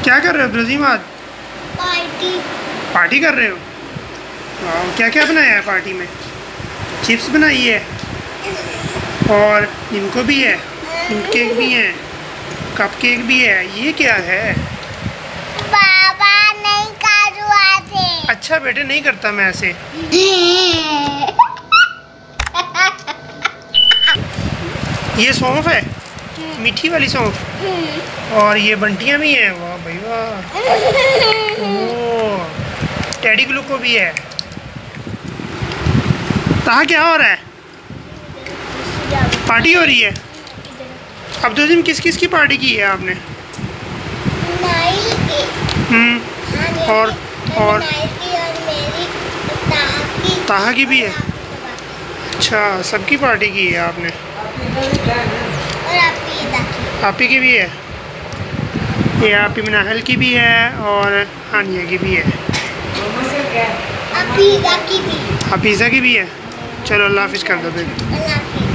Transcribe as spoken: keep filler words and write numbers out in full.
क्या कर रहे हो अब्दुलअज़ीम आज? पार्टी पार्टी कर रहे हो? वाह, क्या क्या बनाया है पार्टी में? चिप्स बनाई है और इनको भी है, केक भी है, कप केक भी है। ये क्या है? बाबा नहीं कर रहा थे। अच्छा बेटे, नहीं करता मैं ऐसे। ये सौंफ है, मीठी वाली सौंफ, और ये बंटियां भी हैं। वाह भाई वाह। ओह, टेडी ग्लूको भी है। कहाँ क्या हो रहा है? पार्टी हो रही है। अब्दुलअज़ीम, किस किस की पार्टी की है आपने? हम्म और और ताहा की भी है। अच्छा, सबकी पार्टी की है आपने। आपी की भी है, ये आपी मिनाहल की भी है और हानिया की भी है। अफीज़ा की भी हफीज़ा की भी है। चलो अल्लाह हाफिज़ कर दो बेबी। अल्लाह हाफिज़।